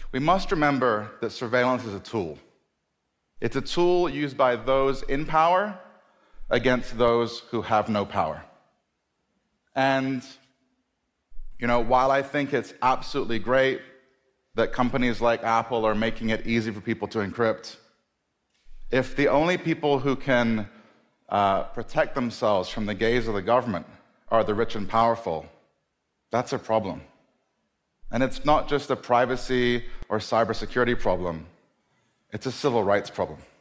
We must remember that surveillance is a tool. It's a tool used by those in power against those who have no power. And, while I think it's absolutely great that companies like Apple are making it easy for people to encrypt, if the only people who can protect themselves from the gaze of the government are the rich and powerful, that's a problem. And it's not just a privacy or cybersecurity problem, it's a civil rights problem.